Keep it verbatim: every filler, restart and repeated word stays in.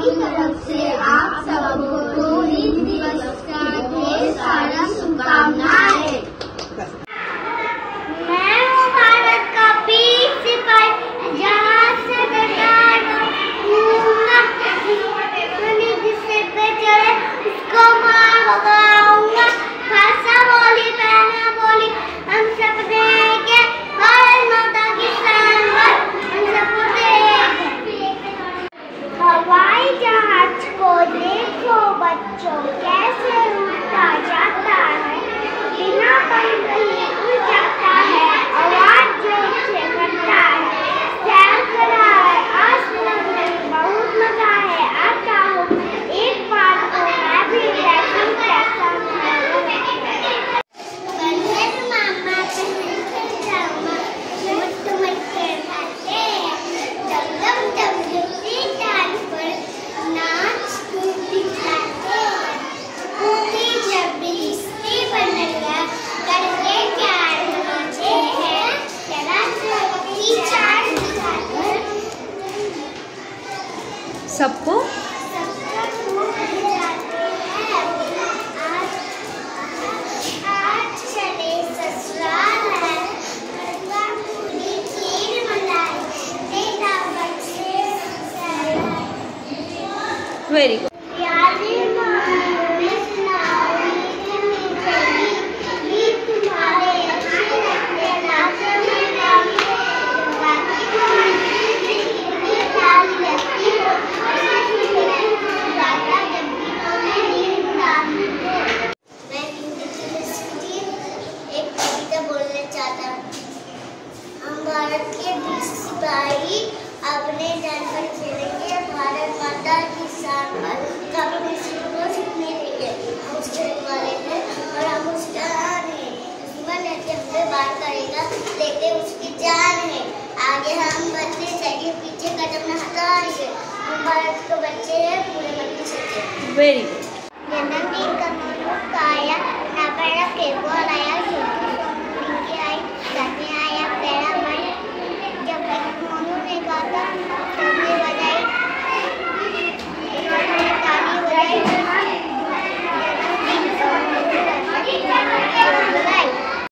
की तरफ से आप सबको हिंद दिवस का ढेर सारा शुभकामनाएं। मैं हूँ भारत का वीर सिपाही, जहाँ से डटा दूंगा, जिससे पे चढ़े उसको मार भगाऊंगा। भाषा बोली बहना बोली हम सब देंगे, भारत माता की शान हम सबको देंगे। हवाई जहाज को देखो बच्चों कैसे उड़ता जाता है, बिना पंख लिए उड़ जाता है, आवाज जोर से करता है, सैर कर रहा है आसमान में, बहुत मजा है। आता हूँ एक बार तो मैं भी देखूं कैसा मामा सबको वेरी गुड। भारत के वीर सिपाही अपने जान पर खेलेंगे, भारत माता की शान पर कभी किसी को छूटने देंगे। हम उसके वाले हैं और हम उसका हैं। दुश्मन ऐसे हमसे बात करेगा लेकिन उसकी जान है। आगे हम बढ़ते जाएंगे, पीछे कदम न हटाएंगे। हम भारत के बच्चे हैं, पूरे मन के सच्चे। Very good. जन्मदिन का मनोकाया ना बड़ा के बोलाया